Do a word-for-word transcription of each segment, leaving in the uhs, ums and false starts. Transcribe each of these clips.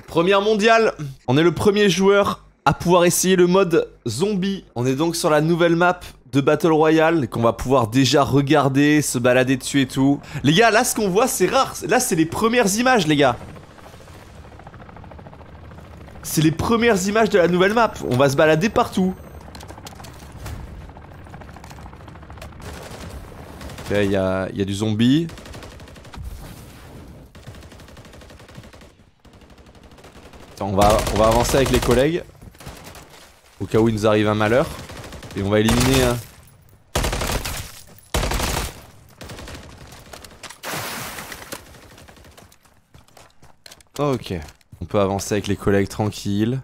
Première mondiale. On est le premier joueur à pouvoir essayer le mode zombie. On est donc sur la nouvelle map de Battle Royale qu'on va pouvoir déjà regarder, se balader dessus et tout. Les gars, là ce qu'on voit c'est rare. Là c'est les premières images les gars. C'est les premières images de la nouvelle map. On va se balader partout. Ok, il y a, y a du zombie. Attends, on va, on va avancer avec les collègues. Au cas où il nous arrive un malheur. Et on va éliminer... Hein. Ok. On peut avancer avec les collègues tranquilles.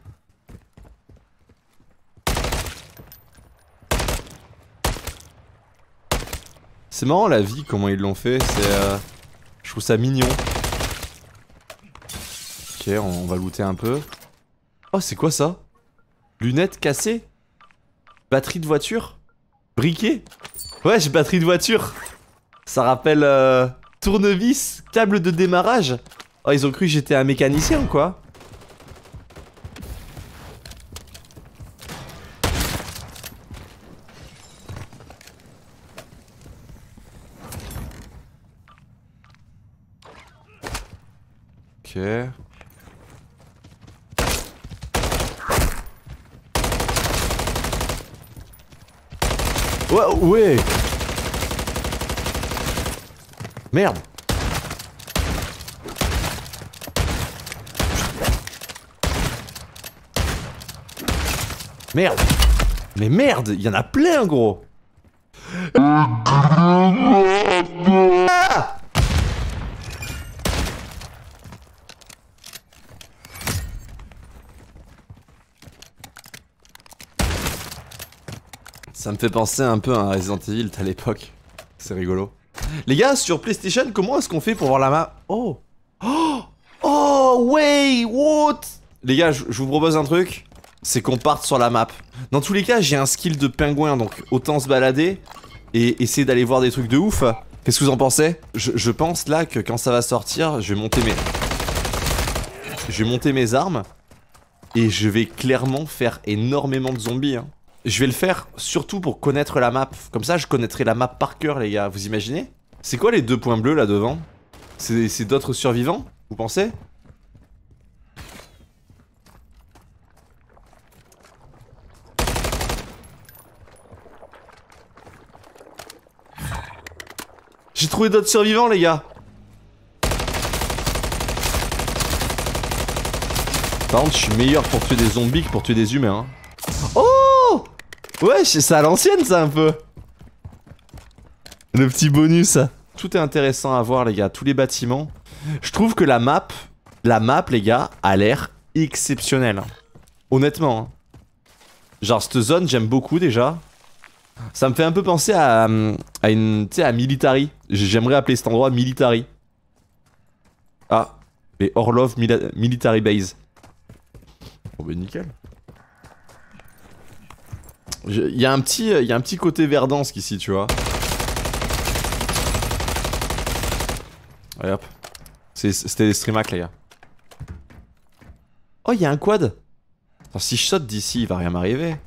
C'est marrant la vie, comment ils l'ont fait. C'est... Euh... Je trouve ça mignon. Ok, on va looter un peu. Oh, c'est quoi ça? Lunettes cassées? Batterie de voiture? Briquet? Ouais, j'ai batterie de voiture. Ça rappelle euh, tournevis, câble de démarrage. Oh, ils ont cru que j'étais un mécanicien ou quoi? Ok. Ouais, ouais. Merde. Merde. Mais merde, il y en a plein gros. Ah! Ça me fait penser un peu à un Resident Evil à l'époque. C'est rigolo. Les gars, sur PlayStation, comment est-ce qu'on fait pour voir la map? Oh! Oh! Oh! Wait! What? Les gars, je vous propose un truc. C'est qu'on parte sur la map. Dans tous les cas, j'ai un skill de pingouin, donc autant se balader et essayer d'aller voir des trucs de ouf. Qu'est-ce que vous en pensez? je, je pense là que quand ça va sortir, je vais monter mes... Je vais monter mes armes. Et je vais clairement faire énormément de zombies, hein. Je vais le faire surtout pour connaître la map. Comme ça, je connaîtrai la map par cœur, les gars. Vous imaginez? C'est quoi les deux points bleus là devant? C'est d'autres survivants? Vous pensez? J'ai trouvé d'autres survivants, les gars. Par contre, je suis meilleur pour tuer des zombies que pour tuer des humains, hein. Oh! Ouais, c'est ça à l'ancienne, ça, un peu. Le petit bonus. Tout est intéressant à voir, les gars. Tous les bâtiments. Je trouve que la map, la map, les gars, a l'air exceptionnelle. Honnêtement. Hein. Genre, cette zone, j'aime beaucoup, déjà. Ça me fait un peu penser à, à une... Tu sais, à Military. J'aimerais appeler cet endroit Military. Ah. Les Orlov Mila Military Base. Bon, bah, nickel. Il y a un petit, il y a un petit côté Verdansk ici, tu vois. Allez hop. C'était des streamhacks, les gars. Oh, il y a un quad. Attends, si je saute d'ici, il va rien m'arriver.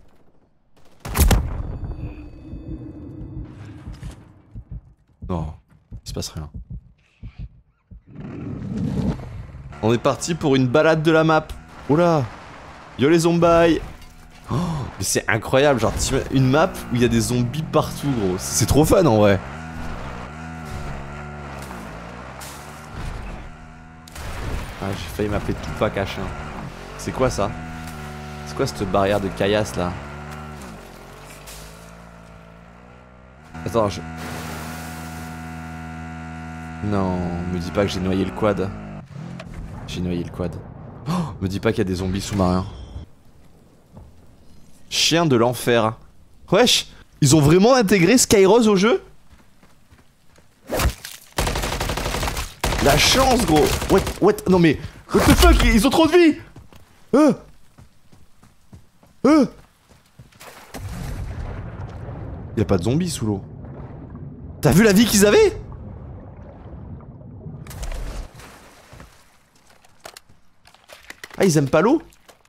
Non, il se passe rien. On est parti pour une balade de la map. Oula. Yo les zombies. Oh, mais c'est incroyable, genre une map où il y a des zombies partout, gros. C'est trop fun en vrai. Ah, j'ai failli m'appeler Tupac H un. C'est quoi ça? C'est quoi cette barrière de caillasse là? Attends, je... Non, me dis pas que j'ai noyé le quad. J'ai noyé le quad. Oh, me dis pas qu'il y a des zombies sous-marins. Chien de l'enfer. Wesh, ils ont vraiment intégré Skyrose au jeu? La chance, gros. What, what, non mais, what the fuck, ils ont trop de vie. Euh. Euh. Y'a pas de zombies sous l'eau. T'as vu la vie qu'ils avaient? Ah, ils aiment pas l'eau?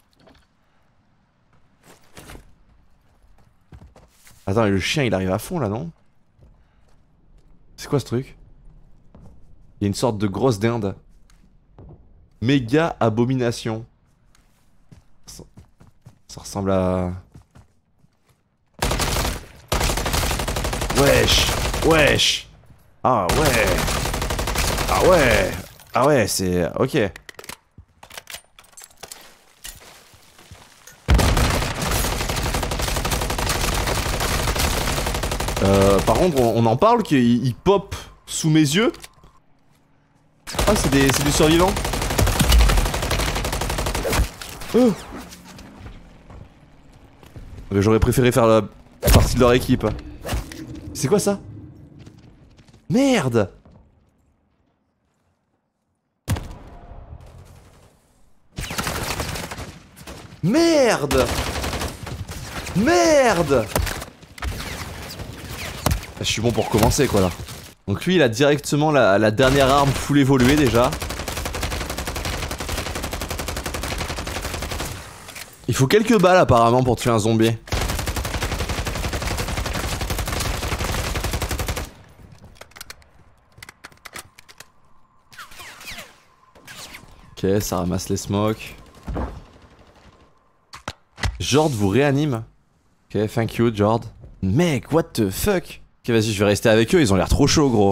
Attends, et le chien il arrive à fond là, non? C'est quoi ce truc? Il y a une sorte de grosse dinde. Méga abomination. Ça, ça ressemble à... Wesh! Wesh! Ah ouais! Ah ouais! Ah ouais, c'est... Ok. Euh, par contre, on, on en parle qu'il il pop sous mes yeux. Ah, c'est des, c'est des survivants. Oh. J'aurais préféré faire la partie de leur équipe. C'est quoi ça? Merde! Merde! Merde! Je suis bon pour commencer quoi là. Donc lui il a directement la, la dernière arme full évoluée déjà. Il faut quelques balles apparemment pour tuer un zombie. Ok, ça ramasse les smokes. Jord vous réanime. Ok, thank you Jord. Mec, what the fuck? Ok, vas-y, je vais rester avec eux, ils ont l'air trop chauds, gros.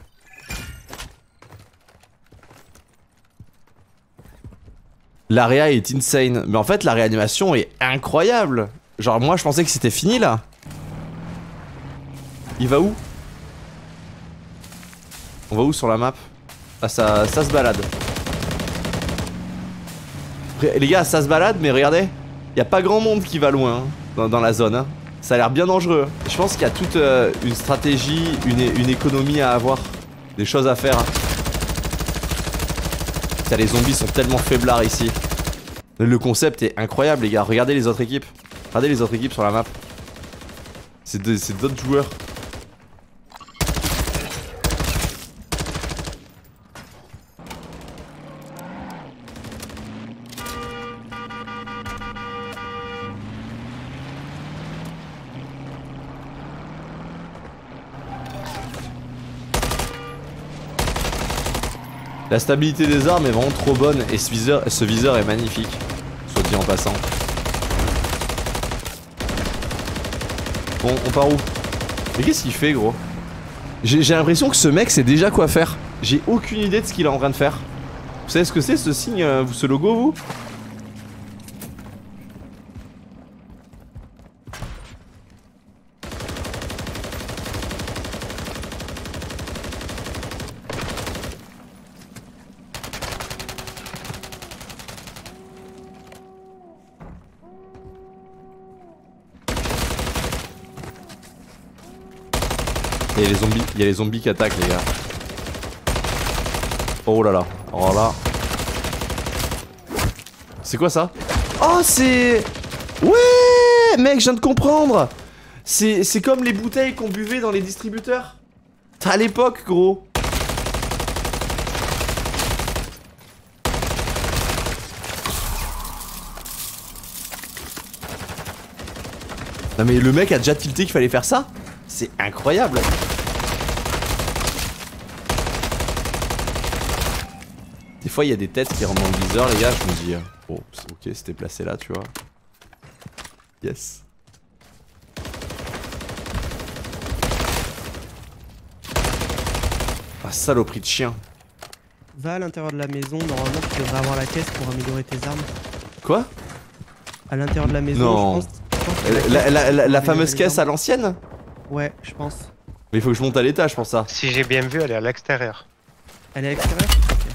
L'area est insane. Mais en fait, la réanimation est incroyable. Genre, moi, je pensais que c'était fini, là. Il va où? On va où sur la map? Ah, ça, ça se balade. Les gars, ça se balade, mais regardez. Y a pas grand monde qui va loin, hein, dans, dans la zone, hein. Ça a l'air bien dangereux. Je pense qu'il y a toute euh, une stratégie, une, une économie à avoir. Des choses à faire. Putain, les zombies sont tellement faiblards ici. Le concept est incroyable les gars. Regardez les autres équipes. Regardez les autres équipes sur la map. C'est d'autres joueurs. La stabilité des armes est vraiment trop bonne et ce viseur, ce viseur est magnifique, soit dit en passant. Bon, on part où? Mais qu'est-ce qu'il fait gros? J'ai l'impression que ce mec sait déjà quoi faire. J'ai aucune idée de ce qu'il est en train de faire. Vous savez ce que c'est ce signe, euh, ce logo vous? Il y a les zombies, il y a les zombies qui attaquent les gars. Oh là là, oh là. C'est quoi ça? Oh c'est... Ouais mec, je viens de comprendre. C'est comme les bouteilles qu'on buvait dans les distributeurs. À l'époque gros. Non mais le mec a déjà tilté qu'il fallait faire ça? C'est incroyable. Des fois il y a des têtes qui rentrent dans le viseur les gars, je me dis oh ok c'était placé là tu vois. Yes. Ah saloperie de chien. Va à l'intérieur de la maison, normalement tu devrais avoir la caisse pour améliorer tes armes. Quoi? À l'intérieur de la maison, non. je pense. Je pense que la, la, la, la fameuse caisse à l'ancienne? Ouais, je pense. Mais il faut que je monte à l'étage pour ça. Si j'ai bien vu, elle est à l'extérieur. Elle est à l'extérieur?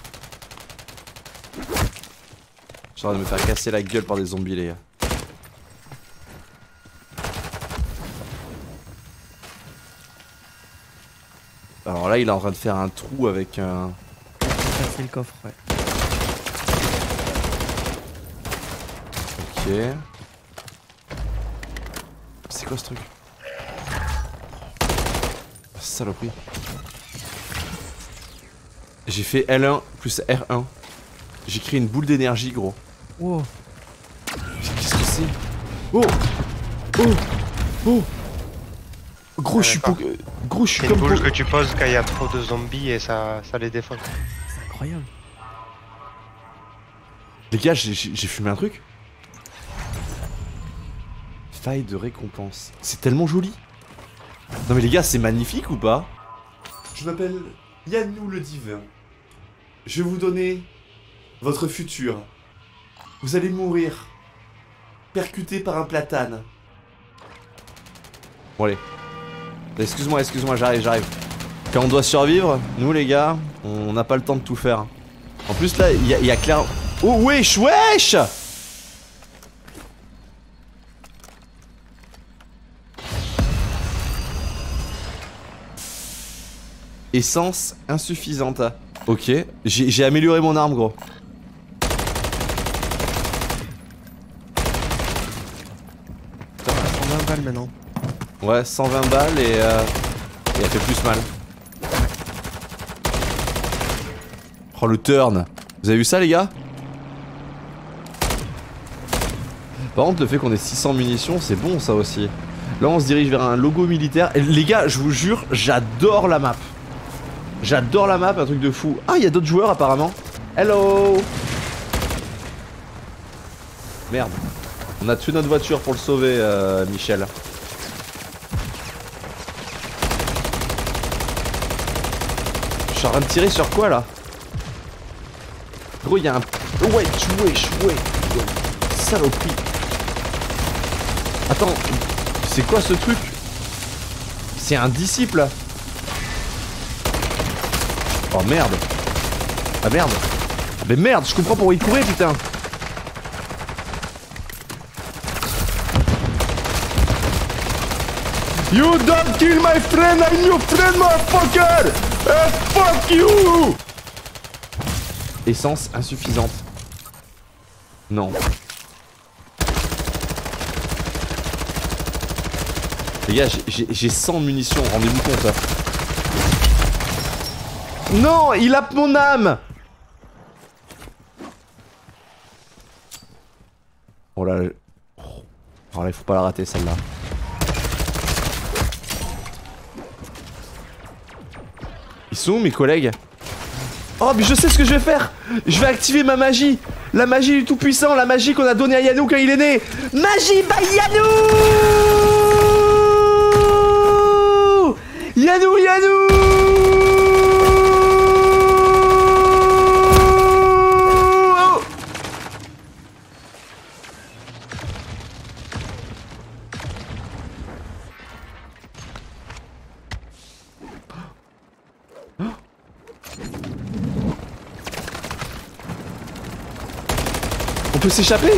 Ok. J'ai envie de me faire casser la gueule par des zombies les gars. Alors là il est en train de faire un trou avec un... C'est le coffre, ouais. Ok. C'est quoi ce truc? Saloperie. J'ai fait L un plus R un. J'ai créé une boule d'énergie gros. Wow. Qu'est-ce que c'est? Oh! Oh! Oh! Gros, Ah, je suis d'accord. pour... Gros, je suis C'est une comme boule pour- que tu poses quand il y a trop de zombies et ça, ça les défonce. C'est incroyable. Les gars, j'ai j'ai fumé un truc. Faille de récompense. C'est tellement joli. Non mais les gars, c'est magnifique ou pas? Je m'appelle Yannou le Divin. Je vais vous donner votre futur. Vous allez mourir. Percuté par un platane. Bon allez. Excuse-moi, excuse-moi, j'arrive, j'arrive. Quand on doit survivre, nous les gars, on n'a pas le temps de tout faire. En plus là, il y, y a clair... Oh wesh, wesh! Essence insuffisante. Ok, j'ai amélioré mon arme, gros. cent vingt balles maintenant. Ouais, cent vingt balles et, euh, et elle fait plus mal. Oh le turn. Vous avez vu ça les gars? Par contre le fait qu'on ait six cents munitions c'est bon ça aussi. Là on se dirige vers un logo militaire. Et les gars je vous jure j'adore la map. J'adore la map, un truc de fou. Ah il y a d'autres joueurs apparemment. Hello. Merde. On a tué notre voiture pour le sauver euh, Michel. Je suis en train de tirer sur quoi là? Gros y'a un... Ouais, wesh, ouais. Saloperie. Attends, c'est quoi ce truc? C'est un disciple. Oh merde. Ah merde. Mais merde, je comprends pourquoi il courait putain. You don't kill my friend, I'm your friend motherfucker. Uh, fuck you. Essence insuffisante. Non. Les gars, j'ai cent munitions, rendez-vous compte. Hein. Non, il a mon âme. Oh là, oh. Alors là, il faut pas la rater celle-là. Ils sont où mes collègues? Oh mais je sais ce que je vais faire. Je vais activer ma magie. La magie du tout-puissant, la magie qu'on a donnée à Yannou quand il est né. Magie by Yannou. Yannou, Yannou. On peut s'échapper?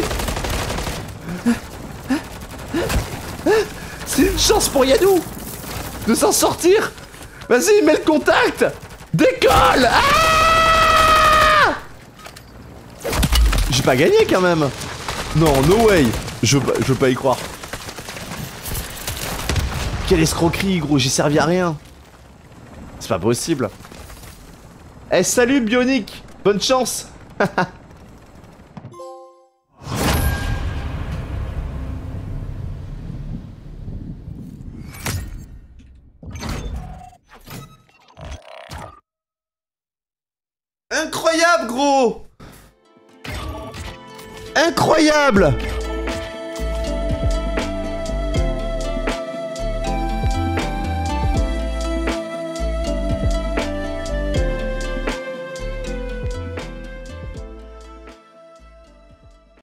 C'est une chance pour Yannou de s'en sortir. Vas-y, mets le contact. Décolle. Ah, j'ai pas gagné quand même. Non, no way. Je, je veux pas y croire. Quelle escroquerie, gros. J'ai servi à rien. C'est pas possible. Eh, salut Bionic. Bonne chance. Incroyable, gros! Incroyable!